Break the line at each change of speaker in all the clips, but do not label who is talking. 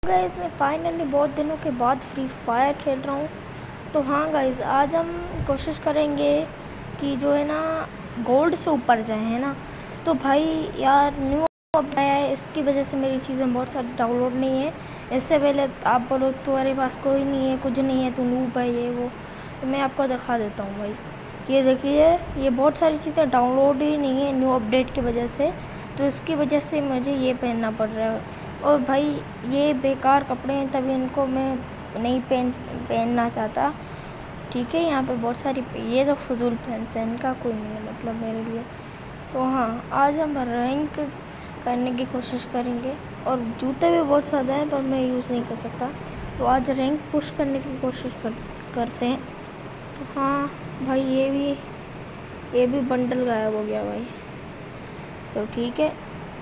Guys मैं finally बहुत दिनों के बाद फ्री फायर खेल रहा हूँ। तो हाँ गाइस, आज हम कोशिश करेंगे कि जो है ना गोल्ड से ऊपर जाए, है ना। तो भाई यार न्यू अपडेट आया है, इसकी वजह से मेरी चीज़ें बहुत सारी डाउनलोड नहीं है। इससे पहले आप बोलो तुम्हारे पास कोई नहीं है, कुछ नहीं है, तो नूब है ये वो, तो मैं आपको दिखा देता हूँ भाई। ये देखिए, ये बहुत सारी चीज़ें डाउनलोड ही नहीं है न्यू अपडेट की वजह से, तो इसकी वजह से मुझे ये पहनना पड़ रहा है। और भाई ये बेकार कपड़े हैं, तभी इनको मैं नहीं पहनना चाहता, ठीक है। यहाँ पे बहुत सारी ये तो फजूल पैंट्स हैं, इनका कोई नहीं है मतलब मेरे लिए। तो हाँ, आज हम रैंक करने की कोशिश करेंगे, और जूते भी बहुत ज़्यादा हैं पर मैं यूज़ नहीं कर सकता, तो आज रैंक पुश करने की कोशिश करते हैं। तो हाँ भाई, ये भी बंडल गायब हो गया भाई, तो ठीक है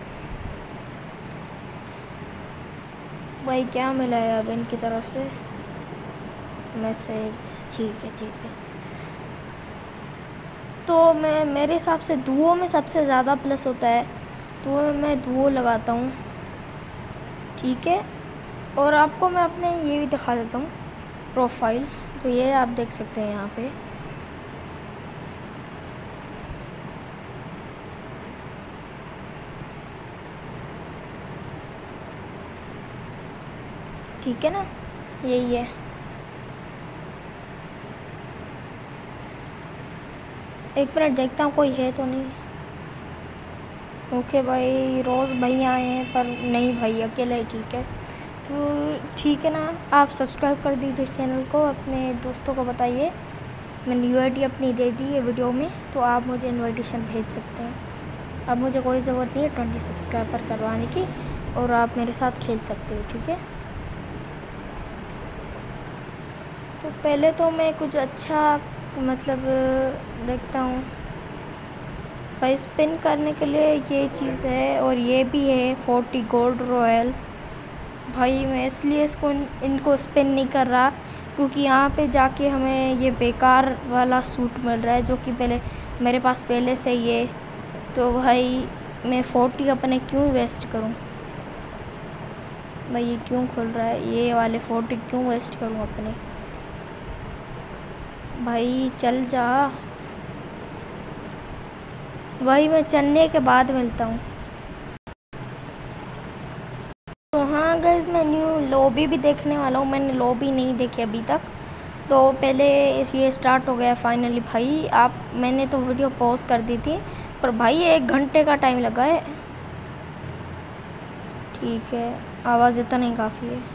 भाई। क्या मिला है अब इनकी तरफ से? मैसेज, ठीक है। तो मेरे हिसाब से दुओ में सबसे ज़्यादा प्लस होता है, तो मैं दुओ लगाता हूँ, ठीक है। और आपको मैं अपने ये भी दिखा देता हूँ प्रोफाइल, तो ये आप देख सकते हैं यहाँ पे। ठीक है ना, यही है। एक मिनट देखता हूँ कोई है तो नहीं। ओके भाई, रोज़ भैया आए हैं, पर नहीं भाई अकेले ही ठीक है। तो ठीक है ना, आप सब्सक्राइब कर दीजिए चैनल को, अपने दोस्तों को बताइए। मैंने यूआईडी अपनी दे दी है वीडियो में, तो आप मुझे इनविटेशन भेज सकते हैं। अब मुझे कोई ज़रूरत नहीं है 20 सब्सक्राइबर करवाने की, और आप मेरे साथ खेल सकते हो, ठीक है। तो पहले तो मैं कुछ अच्छा मतलब देखता हूँ भाई। स्पिन करने के लिए ये चीज़ है, और ये भी है 40 गोल्ड रॉयल्स। भाई मैं इसलिए इनको स्पिन नहीं कर रहा, क्योंकि यहाँ पे जाके हमें ये बेकार वाला सूट मिल रहा है, जो कि पहले मेरे पास पहले से ही है। तो भाई मैं 40 अपने क्यों वेस्ट करूँ भाई? ये क्यों खुल रहा है? ये वाले 40 क्यों वेस्ट करूँ अपने? भाई चल जा भाई, मैं चलने के बाद मिलता हूँ। तो हाँ गाइस, मैं न्यू लॉबी भी देखने वाला हूँ, मैंने लॉबी नहीं देखी अभी तक। तो पहले ये स्टार्ट हो गया फाइनली भाई। मैंने तो वीडियो पॉज कर दी थी, पर भाई 1 घंटे का टाइम लगा है। ठीक है, आवाज़ इतना ही काफ़ी है।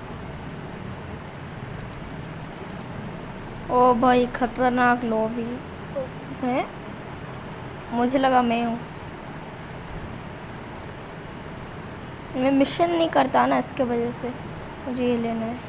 ओ भाई ख़तरनाक लॉबी है, मुझे लगा मैं हूँ। मैं मिशन नहीं करता ना, इसके वजह से मुझे ये लेना है।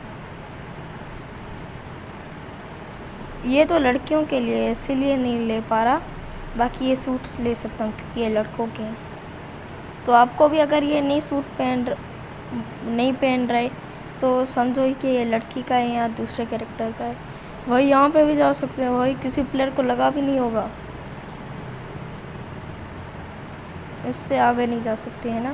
ये तो लड़कियों के लिए है, इसीलिए नहीं ले पा रहा, बाकी ये सूट्स ले सकता हूँ क्योंकि ये लड़कों के हैं। तो आपको भी अगर ये नहीं सूट नहीं पहन रहे, तो समझो कि ये लड़की का है या दूसरे कैरेक्टर का है। भाई यहाँ पे भी जा सकते हैं भाई, किसी प्लेयर को लगा भी नहीं होगा। इससे आगे नहीं जा सकते, है ना।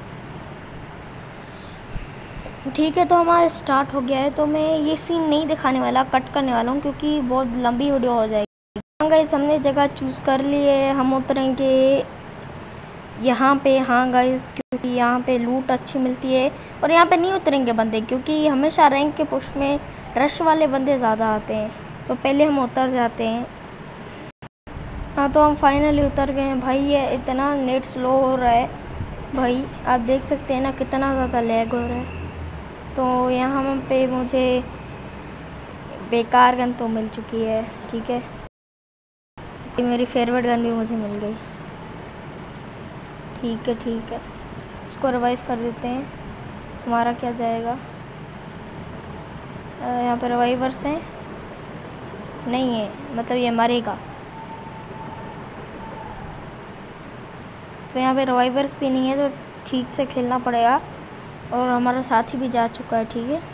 ठीक है, तो हमारा स्टार्ट हो गया है। तो मैं ये सीन नहीं दिखाने वाला, कट करने वाला हूँ, क्योंकि बहुत लंबी वीडियो हो जाएगी। हाँ गाइस, हमने जगह चूज़ कर ली है, हम उतरेंगे यहाँ पे। हाँ गाइस, क्योंकि यहाँ पे लूट अच्छी मिलती है, और यहाँ पे नहीं उतरेंगे बंदे, क्योंकि हमेशा रैंक के पुश में रश वाले बंदे ज़्यादा आते हैं, तो पहले हम उतर जाते हैं। हाँ, तो हम फाइनली उतर गए हैं भाई। ये इतना नेट स्लो हो रहा है भाई, आप देख सकते हैं ना कितना ज़्यादा लैग हो रहा है। तो यहाँ पे मुझे बेकार गन तो मिल चुकी है, ठीक है। मेरी फेवरेट गन भी मुझे मिल गई, ठीक है। इसको रिवाइव कर देते हैं, हमारा क्या जाएगा। यहाँ पे रिवाइवर्स हैं, नहीं है मतलब ये मरेगा। तो यहाँ पे रिवाइवर्स भी नहीं है, तो ठीक से खेलना पड़ेगा। और हमारा साथी भी जा चुका है, ठीक है।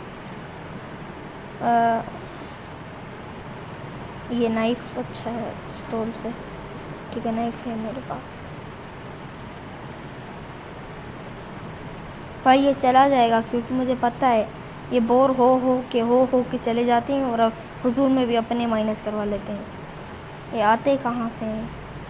ये नाइफ़ अच्छा है पिस्तौल से, ठीक है। नाइफ़ है मेरे पास। भाई ये चला जाएगा क्योंकि मुझे पता है ये बोर हो के चले जाते हैं और हुजूर में भी अपने माइनस करवा लेते हैं। ये आते कहाँ से हैं?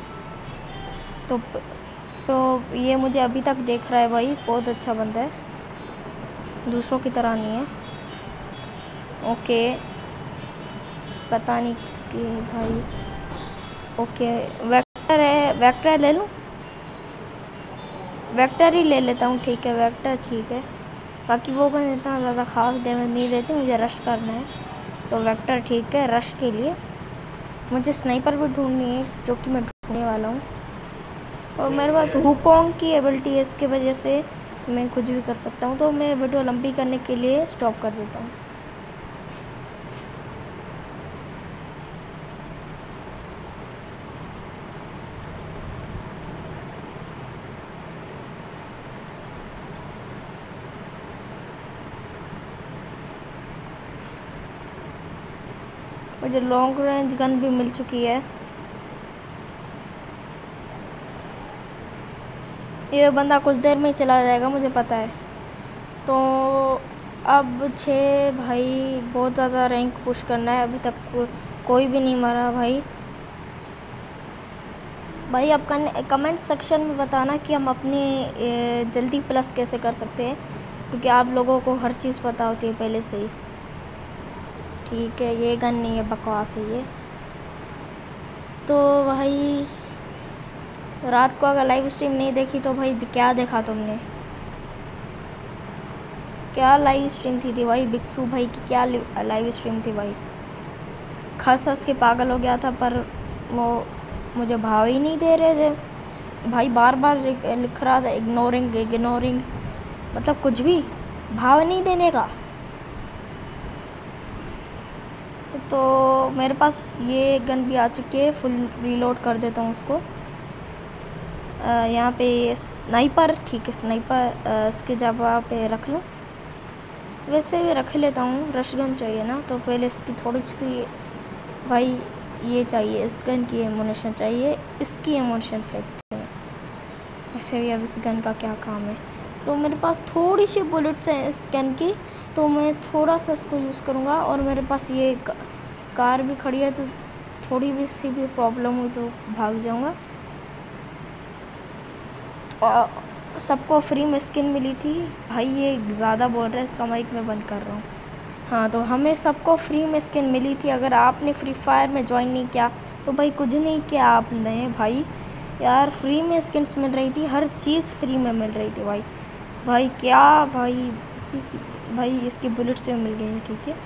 तो ये मुझे अभी तक देख रहा है भाई, बहुत अच्छा बंदा है, दूसरों की तरह नहीं है। ओके, पता नहीं किसकी भाई। ओके, वेक्टर है, वेक्टर ले लूँ, वेक्टर ही ले लेता हूँ। ठीक है, वेक्टर ठीक है। बाकी वो गन इतना ज़्यादा ख़ास डैमेज नहीं देती, मुझे रश करना है तो वेक्टर ठीक है। रश के लिए मुझे स्नाइपर भी ढूंढनी है जो कि मैं ढूंढने वाला हूँ। और मेरे पास हुकोंग की एबिलिटी है, इसके वजह से मैं कुछ भी कर सकता हूँ। तो मैं वीडियो लंबी करने के लिए स्टॉप कर देता हूँ। मुझे लॉन्ग रेंज गन भी मिल चुकी है। ये बंदा कुछ देर में ही चला जाएगा, मुझे पता है। तो अब 6 भाई, बहुत ज़्यादा रैंक पुश करना है। अभी तक कोई भी नहीं मरा भाई। अब कमेंट सेक्शन में बताना कि हम अपनी जल्दी प्लस कैसे कर सकते हैं, क्योंकि आप लोगों को हर चीज़ पता होती है पहले से ही। ठीक है, ये गन नहीं है, बकवास है ये। तो भाई रात को अगर लाइव स्ट्रीम नहीं देखी तो भाई क्या देखा तुमने? क्या लाइव स्ट्रीम थी भाई? बिक्सू भाई की क्या लाइव स्ट्रीम थी भाई? खस हंस के पागल हो गया था, पर वो मुझे भाव ही नहीं दे रहे थे भाई। बार बार लिख रहा था इग्नोरिंग, मतलब कुछ भी भाव नहीं देने का। तो मेरे पास ये गन भी आ चुकी है, फुल रीलोड कर देता हूँ उसको। यहाँ पे स्नाइपर, ठीक है, स्नाइपर इसके जगह पे रख लूँ। वैसे भी रख लेता हूँ, रश गन चाहिए ना, तो पहले इसकी थोड़ी सी भाई ये चाहिए, इस गन की एमुनेशन चाहिए, इसकी एमुनेशन फेंकते हैं। वैसे भी अब इस गन का क्या काम है। तो मेरे पास थोड़ी सी बुलेट्स हैं इस गन की, तो मैं थोड़ा सा इसको यूज़ करूँगा। और मेरे पास ये कार भी खड़ी है, तो थोड़ी भी सी भी प्रॉब्लम हुई तो भाग जाऊँगा। तो सबको फ्री में स्किन मिली थी भाई। ये ज़्यादा बोल रहा है, इसका माइक मैं बंद कर रहा हूँ। हाँ, तो हमें सबको फ्री में स्किन मिली थी। अगर आपने फ्री फायर में ज्वाइन नहीं किया तो भाई कुछ नहीं किया आपने भाई। यार फ्री में स्किन्स मिल रही थी, हर चीज़ फ्री में मिल रही थी भाई क्या भाई इसकी बुलेट्स में मिल गई है। ठीक है,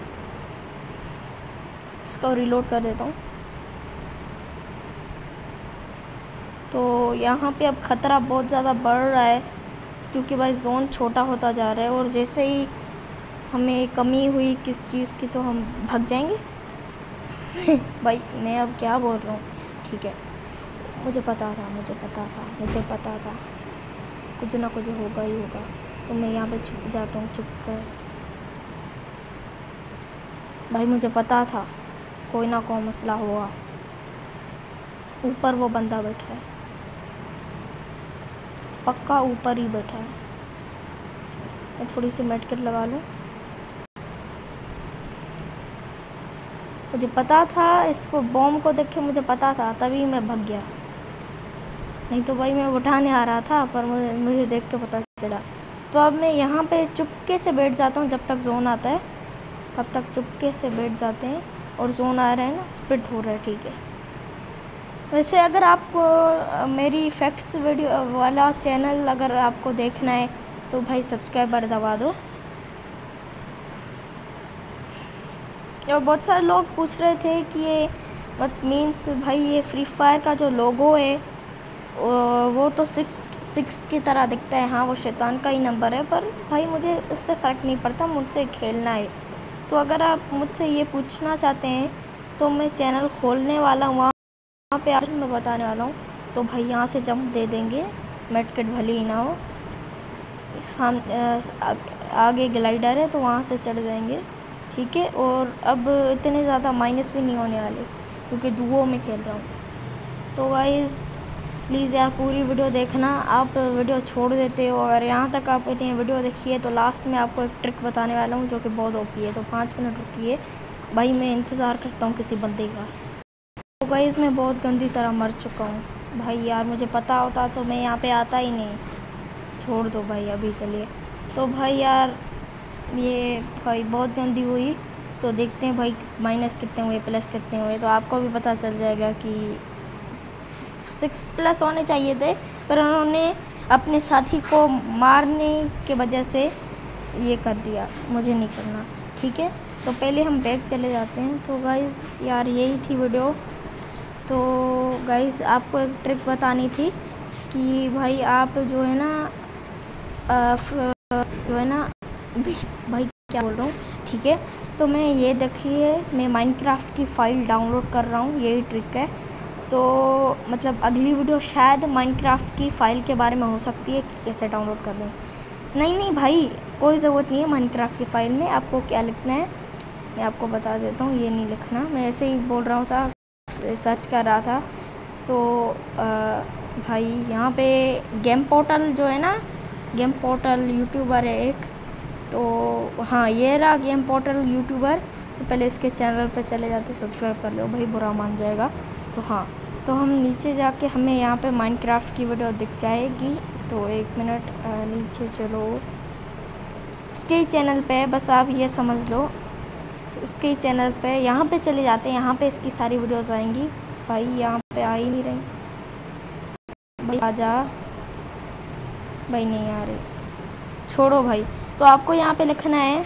इसका रिलोड कर देता हूँ। तो यहाँ पे अब ख़तरा बहुत ज़्यादा बढ़ रहा है, क्योंकि भाई जोन छोटा होता जा रहा है। और जैसे ही हमें कमी हुई किस चीज़ की तो हम भाग जाएंगे। भाई मैं अब क्या बोल रहा हूँ। ठीक है, मुझे पता था कुछ ना कुछ होगा ही होगा। तो मैं यहाँ पे छुप जाता हूँ, चुप कर। भाई मुझे पता था कोई ना कोई मसला होगा। ऊपर वो बंदा बैठा है, पक्का ऊपर ही बैठा है। मैं थोड़ी सी मेडकिट लगा लूँ। मुझे पता था, इसको बॉम्ब को देख के मुझे पता था, तभी मैं भाग गया। नहीं तो भाई मैं उठाने आ रहा था, पर मुझे देख के पता चला। तो अब मैं यहाँ पे चुपके से बैठ जाता हूँ, जब तक जोन आता है तब तक चुपके से बैठ जाते हैं। और जोन आ रहा है ना, स्प्लिट हो रहा है। ठीक है, वैसे अगर आपको मेरी फैक्ट्स वीडियो वाला चैनल अगर आपको देखना है तो भाई सब्सक्राइबर दबा दो। और बहुत सारे लोग पूछ रहे थे कि ये मीन्स भाई ये फ्री फायर का जो लोगो है वो तो 6 की तरह दिखता है। हाँ, वो शैतान का ही नंबर है, पर भाई मुझे इससे फ़र्क नहीं पड़ता, मुझसे खेलना है। तो अगर आप मुझसे ये पूछना चाहते हैं तो मैं चैनल खोलने वाला हूँ, वहाँ पे आज मैं बताने वाला हूँ। तो भाई यहाँ से जंप दे देंगे, मेडकिट भले ही ना हो। सामने आगे ग्लाइडर है तो वहाँ से चढ़ जाएंगे। ठीक है, और अब इतने ज़्यादा माइनस भी नहीं होने वाले, क्योंकि दुओ में खेल रहा हूँ। तो गाइस प्लीज़ यार पूरी वीडियो देखना। आप वीडियो छोड़ देते हो, अगर यहाँ तक आपने वीडियो देखी है तो लास्ट में आपको एक ट्रिक बताने वाला हूँ जो कि बहुत ओपी है। तो 5 मिनट रुकिए भाई, मैं इंतज़ार करता हूँ किसी बंदे का। तो गाइस मैं बहुत गंदी तरह मर चुका हूँ भाई, यार मुझे पता होता तो मैं यहाँ पे आता ही नहीं। छोड़ दो भाई अभी के लिए। तो भाई यार ये भाई बहुत गंदी हुई। तो देखते हैं भाई माइनस कितने हुए, प्लस कितने हुए, तो आपको भी पता चल जाएगा कि 6+ होने चाहिए थे, पर उन्होंने अपने साथी को मारने के वजह से ये कर दिया। मुझे नहीं करना, ठीक है। तो पहले हम बैक चले जाते हैं। तो गाइज़ यार यही थी वीडियो। तो गाइज़ आपको एक ट्रिक बतानी थी कि भाई आप जो है ना भाई क्या बोल रहा हूँ, ठीक है। तो मैं ये देखिए, मैं माइनक्राफ्ट की फ़ाइल डाउनलोड कर रहा हूँ, यही ट्रिक है। तो मतलब अगली वीडियो शायद माइनक्राफ्ट की फ़ाइल के बारे में हो सकती है कि कैसे डाउनलोड कर लें। नहीं भाई, कोई ज़रूरत नहीं है माइनक्राफ्ट की फ़ाइल में। आपको क्या लिखना है मैं आपको बता देता हूँ, ये नहीं लिखना। मैं ऐसे ही बोल रहा था, सर्च कर रहा था। तो भाई यहाँ पे गेम पोर्टल जो है ना, गेम पोर्टल यूट्यूबर है एक, तो हाँ ये रहा गेम पोर्टल यूट्यूबर। तो पहले इसके चैनल पे चले जाते, सब्सक्राइब कर लो भाई, बुरा मान जाएगा। तो हाँ, तो हम नीचे जाके हमें यहाँ पे माइनक्राफ्ट की वीडियो दिख जाएगी। तो 1 मिनट नीचे चलो, इसके ही चैनल पे, बस आप ये समझ लो उसके ही चैनल पे यहाँ पे चले जाते हैं। यहाँ पे इसकी सारी वीडियोज़ आएंगी। भाई यहाँ पे आ ही नहीं रही भाई, आजा भाई, नहीं आ रही, छोड़ो भाई। तो आपको यहाँ पे लिखना है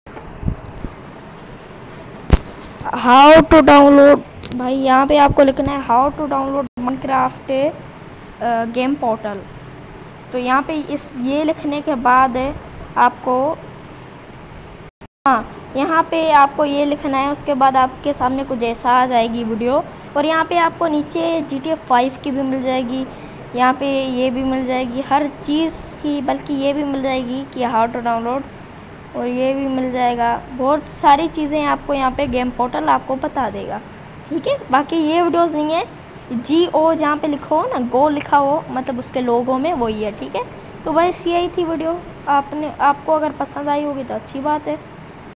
हाउ टू डाउनलोड, भाई यहाँ पे आपको लिखना है how to download Minecraft game portal. तो यहाँ पे ये लिखने के बाद आपको, हाँ यहाँ पे आपको ये लिखना है। उसके बाद आपके सामने कुछ ऐसा आ जाएगी वीडियो, और यहाँ पे आपको नीचे GTA 5 की भी मिल जाएगी, यहाँ पे ये भी मिल जाएगी, हर चीज़ की, बल्कि ये भी मिल जाएगी कि हाउ टू डाउनलोड, और ये भी मिल जाएगा। बहुत सारी चीज़ें आपको यहाँ पे गेम पोर्टल आपको बता देगा, ठीक है। बाकी ये वीडियोस नहीं है, GO जहाँ पे लिखा हो ना, गो लिखा हो, मतलब उसके लोगों में वही है, ठीक है। तो बस यही थी वीडियो। आपको अगर पसंद आई होगी तो अच्छी बात है।